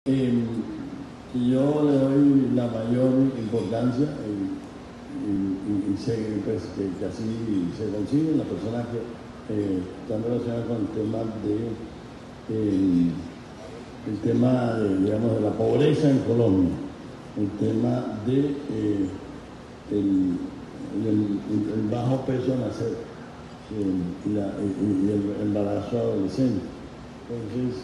Yo le doy la mayor importancia y sé pues, que así se consiguen las personas que están relacionadas con el tema digamos, de la pobreza en Colombia, el tema de el bajo peso a nacer y el embarazo adolescente. Entonces,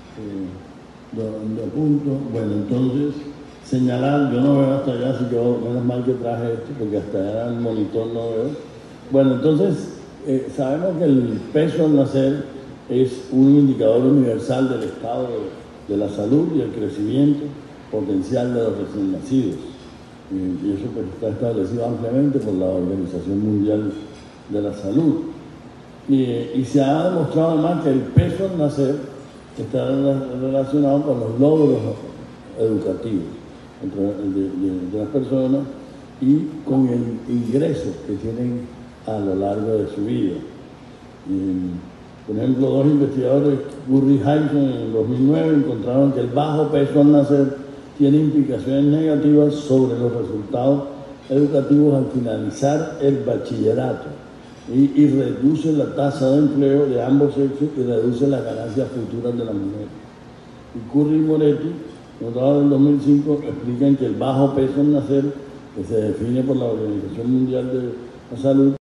lo apunto. Bueno, entonces, señalar, yo no veo hasta allá, así que menos mal que traje esto, porque hasta allá en el monitor no veo. Bueno, entonces, sabemos que el peso al nacer es un indicador universal del estado de la salud y el crecimiento potencial de los recién nacidos. Y eso pues, está establecido ampliamente por la Organización Mundial de la Salud. Y se ha demostrado además que el peso al nacer está relacionado con los logros educativos de las personas y con el ingreso que tienen a lo largo de su vida. Por ejemplo, dos investigadores, Curry y Hyson, en el 2009 encontraron que el bajo peso al nacer tiene implicaciones negativas sobre los resultados educativos al finalizar el bachillerato y reduce la tasa de empleo de ambos sexos y reduce las ganancias futuras de la mujer. Y Curry y Moretti, en el 2005, explican que el bajo peso al nacer, que se define por la Organización Mundial de la Salud,